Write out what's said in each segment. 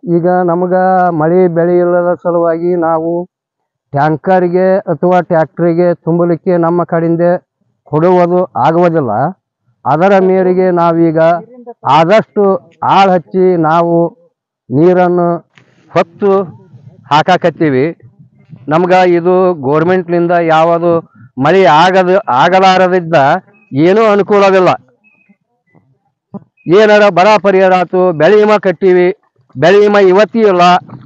ಈಗ ನಮಗೆ ಮಳೆ ಬೆಳೆ ಇಲ್ಲದ ಸಲುವಾಗಿ ನಾವು ಟ್ಯಾಂಕರ್ಗೆ ಅಥವಾ ಟ್ಯಾಕ್ಟ್ರಿಗೆ ತುಂಬಲಿಕ್ಕೆ ನಮ್ಮ ಕಡೆಯಿಂದ ಕೊಡುವುದು ಆಗುವುದಿಲ್ಲ. ಅದರ ಮೇರೆಗೆ ನಾವೀಗ ಆದಷ್ಟು ಆಳು ಹಚ್ಚಿ ನಾವು ನೀರನ್ನು ಹೊತ್ತು ಹಾಕಾಕತ್ತೀವಿ. ನಮ್ಗೆ ಇದು ಗೋರ್ಮೆಂಟ್ನಿಂದ ಯಾವುದು ಮಳೆ ಆಗಲಾರದಿದ್ದ ಏನೂ ಅನುಕೂಲವಿಲ್ಲ. ಏನಾರ ಬರ ಪರಿಹಾರ ಆಯ್ತು, ಬೆಳೆ ವಿಮಾ ಕಟ್ಟೀವಿ, ಬೆಳೆ ವಿಮಾ ಇವತ್ತೂ ಇಲ್ಲ.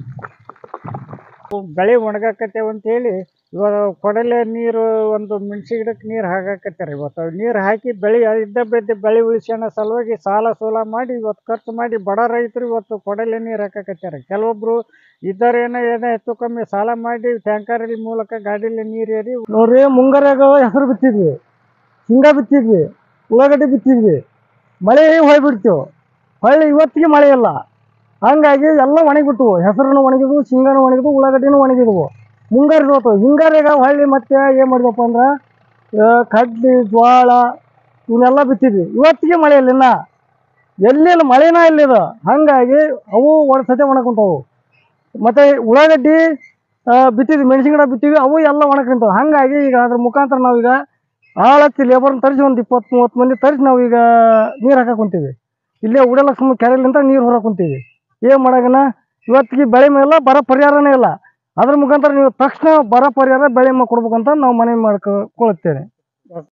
ಬೆಳೆ ಒಣಗಾಕತ್ತೇವೆ ಅಂತೇಳಿ ಇವಾಗ ಕೊಡಲೆ ನೀರು ಒಂದು ಮೆಣಸಿ ಗಿಡಕ್ಕೆ ನೀರು ಹಾಕಾಕತ್ತಾರೆ. ಇವತ್ತು ನೀರು ಹಾಕಿ ಬೆಳೆ ಇದ್ದ ಬೆಳೆ ಉಳಿಸೋಣ ಸಲುವಾಗಿ ಸಾಲ ಸೋಲ ಮಾಡಿ ಇವತ್ತು ಖರ್ಚು ಮಾಡಿ ಬಡ ರೈತರು ಇವತ್ತು ಕೊಡಲೆ ನೀರು ಹಾಕಾಕತ್ತಾರೆ. ಕೆಲವೊಬ್ರು ಇದ್ದರೇನೋ ಏನೋ ಹೆಚ್ಚು ಕಮ್ಮಿ ಸಾಲ ಮಾಡಿ ಟ್ಯಾಂಕರ್ ಮೂಲಕ ಗಾಡಿಯಲ್ಲಿ ನೀರು ಏರಿ ನೋಡ್ರಿ. ಮುಂಗಾರಾಗ ಹೆಸರು ಬಿತ್ತಿದ್ವಿ, ಶೇಂಗಾ ಬಿತ್ತಿದ್ವಿ, ಉಳ್ಳಾಗಡ್ಡಿ ಬಿತ್ತಿದ್ವಿ, ಮಳೆ ಹೋಗ್ಬಿಡ್ತೀವಿ. ಹೊಳ್ಳಿ ಇವತ್ತಿಗೆ ಮಳೆ ಇಲ್ಲ. ಹಂಗಾಗಿ ಎಲ್ಲ ಒಣಗಿಬಿಟ್ಟು, ಹೆಸರನ್ನು ಒಣಗಿದ್ವು, ಶೇಂಗಾನು ಒಣಗಿದ್ವು, ಉಳ್ಳಾಗಡ್ಡಿನೂ ಒಣಗಿದ್ವು. ಮುಂಗಾರು ಹೋತು. ಹಿಂಗಾರಿಗ ಹೊಳ್ಳಿ ಮತ್ತೆ ಏನು ಮಾಡಿದಪ್ಪ ಅಂದ್ರೆ ಕಡ್ಲಿ ಜೋಳ ಇವನ್ನೆಲ್ಲ ಬಿತ್ತಿದ್ವಿ. ಇವತ್ತಿಗೆ ಮಳೆ ಇಲ್ಲ. ಇನ್ನು ಎಲ್ಲಿಲ್ಲ, ಮಳೆನ ಇಲ್ಲಿದ. ಹಾಗಾಗಿ ಅವು ಸತೆ ಒಣಕೊಂತಾವು. ಮತ್ತು ಉಳ್ಳಾಗಡ್ಡಿ ಬಿತ್ತಿದ್ವಿ, ಮೆಣಸಿನ ಗಿಡ ಬಿತ್ತೀವಿ, ಅವು ಎಲ್ಲ ಒಣಕೊಂತಾವೆ. ಹಾಗಾಗಿ ಈಗ ಅದ್ರ ಮುಖಾಂತರ ನಾವೀಗ ಆಳತ್ತಿ ಲೇಬರ್ನ ತರಿಸಿ ಒಂದು 20-30 ಮಂದಿ ತರಿಸಿ ನಾವೀಗ ನೀರು ಹಾಕಕ್ಕೆ ಕುಂತೀವಿ. ಇಲ್ಲೇ ಉಡಲಕ್ಷ್ಮಿ ಕೆರೆಲಿಂದ ನೀರು ಹೊರಕ್ಕೆ ಕುಂತೀವಿ. ಏನು ಮಾಡಾಗನ ಇವತ್ತಿಗೆ ಬೆಳೆ ಮೇಲೆ ಬರ ಪರಿಹಾರನೇ ಇಲ್ಲ. ಅದ್ರ ಮುಖಾಂತರ ನೀವು ತಕ್ಷಣ ಬರ ಪರಿಹಾರ ಬೆಳೆ ಕೊಡ್ಬೇಕಂತ ನಾವು ಮನವಿ ಮಾಡ್ಕೊಳ್ತೇನೆ.